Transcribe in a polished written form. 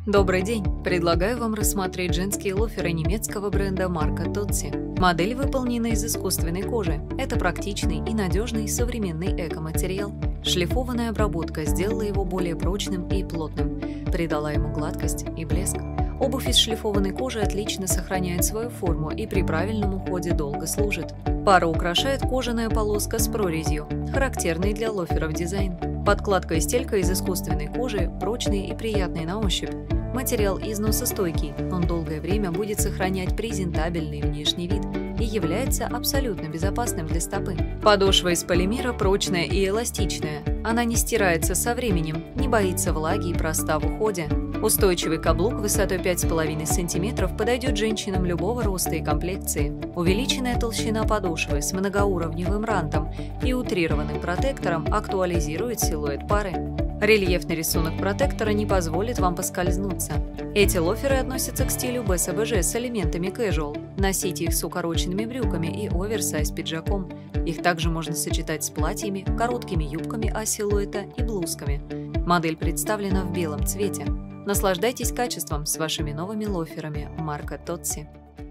Добрый день! Предлагаю вам рассмотреть женские лоферы немецкого бренда марка Totsi. Модель выполнена из искусственной кожи. Это практичный и надежный современный эко-материал. Шлифованная обработка сделала его более прочным и плотным, придала ему гладкость и блеск. Обувь из шлифованной кожи отлично сохраняет свою форму и при правильном уходе долго служит. Пару украшает кожаная полоска с прорезью, характерный для лоферов дизайн. Подкладка и стелька из искусственной кожи, прочный и приятный на ощупь. Материал износостойкий, он долгое время будет сохранять презентабельный внешний вид и является абсолютно безопасным для стопы. Подошва из полимера прочная и эластичная. Она не стирается со временем, не боится влаги и проста в уходе. Устойчивый каблук высотой 5,5 см подойдет женщинам любого роста и комплекции. Увеличенная толщина подошвы с многоуровневым рантом и утрированным протектором актуализирует силуэт пары. Рельефный рисунок протектора не позволит вам поскользнуться. Эти лоферы относятся к стилю БСБЖ с элементами casual. Носите их с укороченными брюками и оверсайз пиджаком. Их также можно сочетать с платьями, короткими юбками А-силуэта и блузками. Модель представлена в белом цвете. Наслаждайтесь качеством с вашими новыми лоферами марка Totsi.